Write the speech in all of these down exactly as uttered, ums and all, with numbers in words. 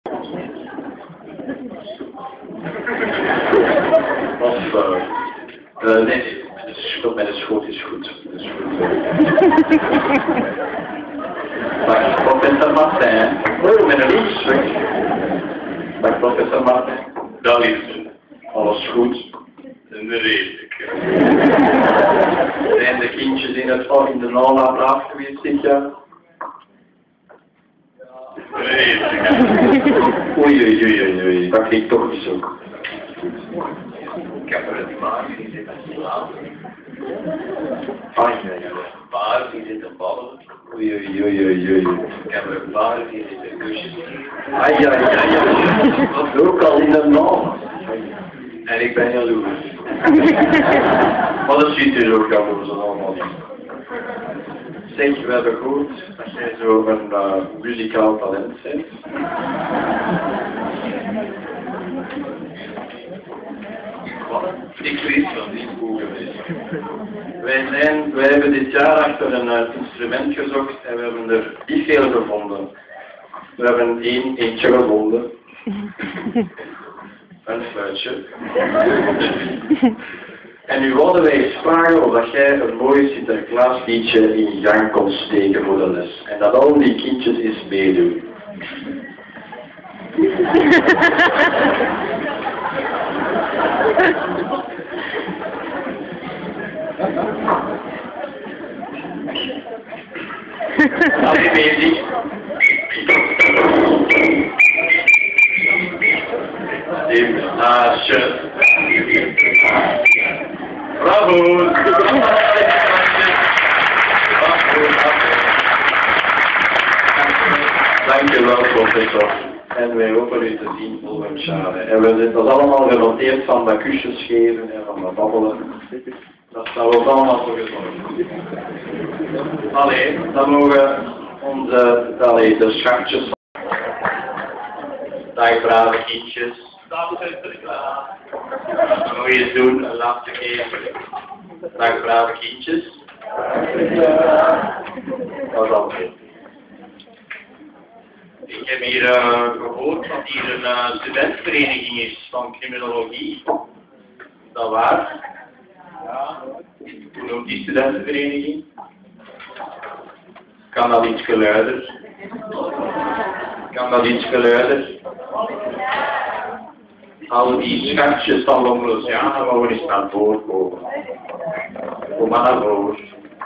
Of, uh, uh, nee, stop met de schoot is goed. Dat is goed. Dag, professor Martin. Oh, met een loes, weg. Dag, professor Martin. Dat is Alles goed. een redelijk. Zijn de kindjes in, het, in de aula braaf geweest dit jaar? Redelijk. Oei, oei, oei, oei, dat klinkt toch niet zo. Ik heb er een paar die zitten slapen. Ah, ja, ja. Een paar die zitten ballen. Oei, oei, oei, oei, oei. Ik heb er een paar die zitten kusjes. Ai, ai, ai, ai. Dat is ook al in de naam. En ik ben jaloers. Maar dat ziet er ook jaloers allemaal niet. Zeg, we hebben gehoord dat jij zo een uh, muzikaal talent bent. Wat? Ik weet van die boeken is. Wij, zijn, wij hebben dit jaar achter een uh, instrument gezocht en we hebben er niet veel gevonden. We hebben één, eentje gevonden. Een fluitje. En nu wilden wij eens vragen of dat jij een mooi Sinterklaasliedje in gang kon steken voor de les. En dat al die kindjes eens meedoen. Allee, bezig. Sinterklaasje. Bravo! Dankjewel, professor. En wij hopen u te zien volgend jaar. En we zijn dat allemaal genoteerd van dat kusjes geven en van dat babbelen. Dat zou ook allemaal voor gezorgd. Allee, dan mogen onze, allee, de schatjes. Dag brave kindjes. Dag Sinterklaas. Dat moet je eens doen, een laatste keer. Dag brave kindjes. Dat is al veel. Ik heb hier uh, gehoord dat hier een uh, studentenvereniging is van criminologie. Is dat waar? Ja. Hoe noemt die studentenvereniging? Kan dat iets geluider? Kan dat iets geluider? Al die schatjes van Lombrosiana mogen eens naar voren komen. Kom maar naar voren.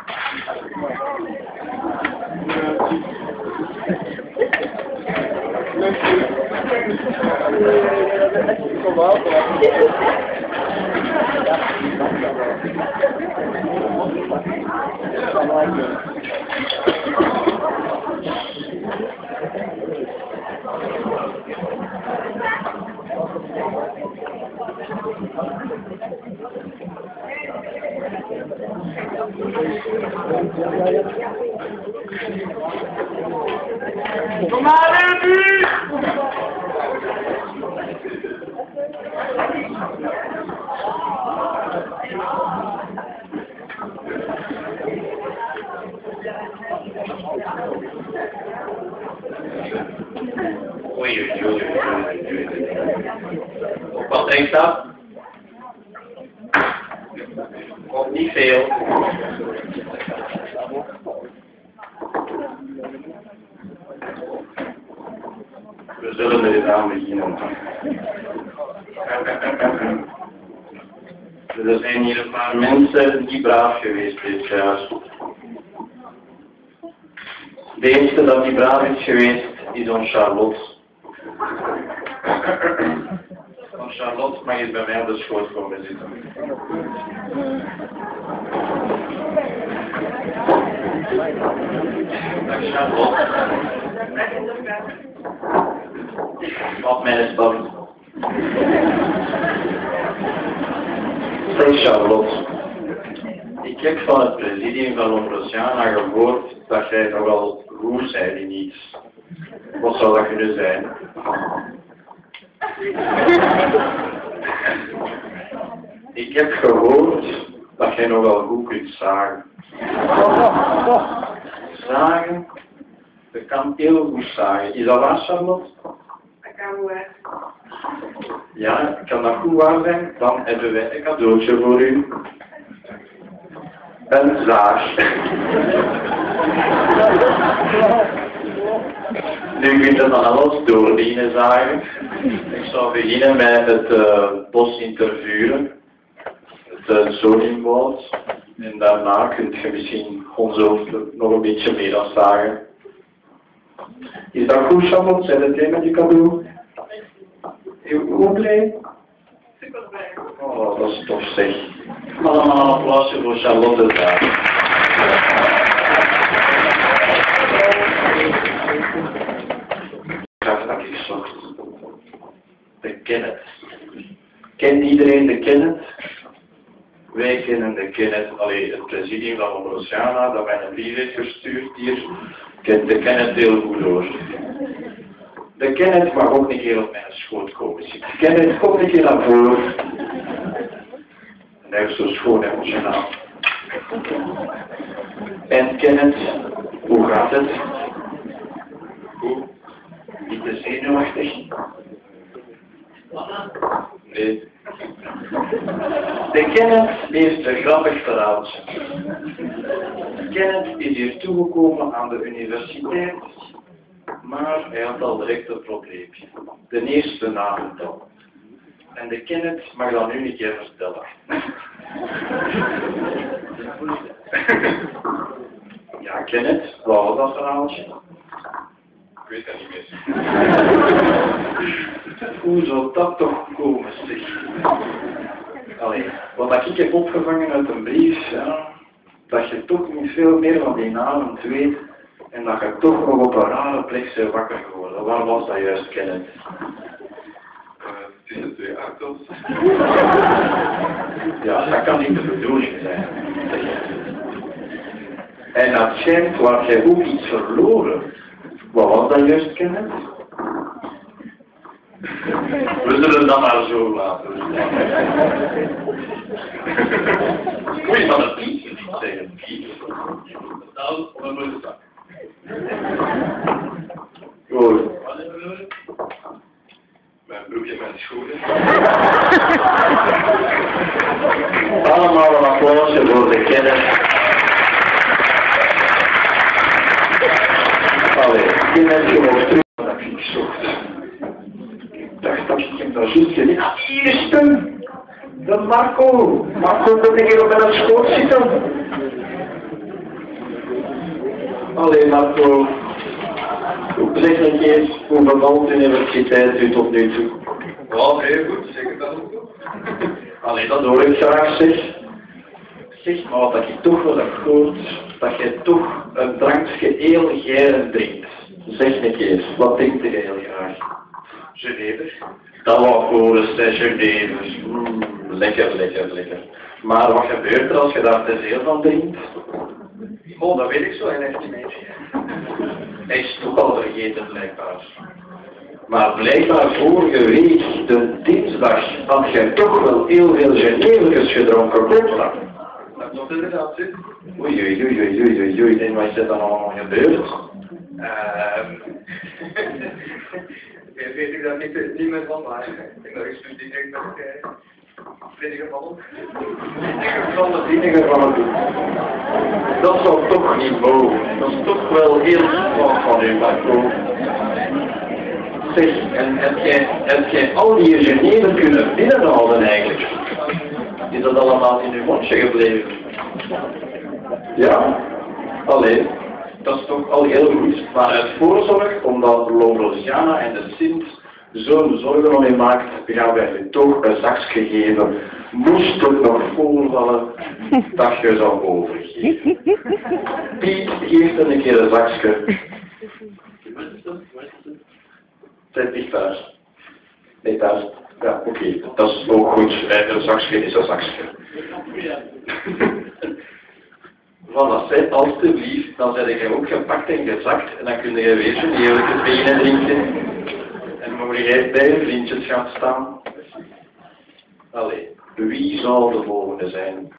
Kom maar, Ruby! Oei, oei, oei, oei. Wat denkt dat? Of niet veel. We zullen er eens aan beginnen. Er zijn hier een paar mensen niet braaf geweest dit jaar. De eerste dat die braaf is geweest is ons Charlotte. Ons Charlotte mag eens bij mij op de schoot komen zitten. Dag Charlotte. Wat mijn is dat? Zeg Charlotte. Ik heb van het presidium van Lombrosiana gehoord dat jij nogal goed bent in iets. Wat zou dat kunnen zijn? Ik heb gehoord dat jij nogal goed kunt zagen. Zagen? Je kan heel goed zagen. Is dat waar, Charlotte? goed uit. Ja, kan dat goed waar zijn? Dan hebben wij een cadeautje voor u. Een zaag. Nu kunt je van alles doordienen zagen. Ik zou beginnen met het uh, bos interviewen. Het uh, zoninwoud. En daarna kunt je misschien ons hoofd nog een beetje meer afzagen. Is dat goed, Charlotte? Zijn het jij met je cadeau? Hoe blij? Super blij. Oh, dat is tof zeg. Allemaal een applausje voor Charlotte daar. Ik ga dat ik zocht. De Kenneth. Kent iedereen de Kenneth? Wij kennen de Kenneth, allee, het presidium van Oceana, dat mij een brief heeft gestuurd hier, kent de Kenneth heel goed hoor. De Kenneth mag ook een keer op mijn schoot komen zitten. Kenneth, kom een keer naar voren. En hij is zo schoon emotionaal. En Kenneth, hoe gaat het? Goed? Niet te zenuwachtig? Nee. De Kenneth heeft een grappig verhaaltje. Kenneth is hier toegekomen aan de universiteit, maar hij had al direct een probleempje. De eerste avond al. En de Kenneth mag dat nu een keer vertellen. Ja, Kenneth, wat was dat verhaaltje? Ik weet dat niet meer. Hoe zou dat toch komen, zeg? Allee, wat ik heb opgevangen uit een brief, ja, dat je toch niet veel meer van die avond weet en dat je toch nog op een rare plek bent wakker geworden. Waar was dat juist, Kenneth? Tussen twee auto's. Ja, dat kan niet de bedoeling zijn. En dat schijnt, waar jij ook iets verloren. Wat was dat juist, Kenneth? We zullen dat maar zo laten. Moet je van een piet niet zeggen, piet? Nou, we moeten zak. Goed. Wat hebben we nodig? Mijn broekje en mijn schoenen. Allemaal een applausje voor de Kenneth. Allee, Kenneth gewoon terug dat ik zocht. Ik dacht dat ik hem daar zoet gezien. Ah, hier is hem! Dat is Marco! Marco, kom ik hier op mijn schoot zitten? Allee, Marco. Zeg een keer, hoe bevalt de universiteit u tot nu toe? Ja, heel goed, zeker dat ook zo. Allee, dat hoor ik graag, zeg. Zeg maar wat ik toch wel heb gehoord, dat jij toch een drankje heel geiren drinkt. Zeg een keer, wat drinkt jij heel graag? Genever. Dat wou ik horen, zeg Genever. Mm, lekker, lekker, lekker. Maar wat gebeurt er als je daar te veel van drinkt? Oh, dat weet ik zo en echt niet meer. Hij is toch al vergeten, blijkbaar. Maar blijkbaar vorige week, de dinsdag, had jij toch wel heel veel Genevertjes gedronken, klopt dat? Dat klopt inderdaad, hè. Oei, oei, oei, oei, oei, oei, oei, en wat is er dan allemaal gebeurd? Ehm... Ik weet ik dat niet, niet meer van, maar ik denk dat ik zo direct nog binnen gevallen. Van de dingen van het doen. Dat zou toch niet mogen. Dat is toch wel heel fout van u, Marco. Zeg, en heb jij, heb jij al die Genever kunnen binnenhouden eigenlijk? Is dat allemaal in uw mondje gebleven? Ja? Allee, dat is toch al heel goed. Maar uit voorzorg, omdat Lorosiana en de Sint zo'n zorgen om je maakt, gaan wij u toch een zakje geven. Moest het nog voorvallen dat je zou overgeven. Piet, geef er een keer een zakje. Zet dich thuis. Nee, thuis. Ja, oké. Okay. Dat is ook goed. Een zakje is een zakje. Voilà, zeg, alstublieft, dan zet ik hem ook gepakt en gezakt en dan kun je weer zo'n heerlijke beginnen drinken. En mogen jij bij je vriendjes gaan staan. Allee, wie zal de volgende zijn?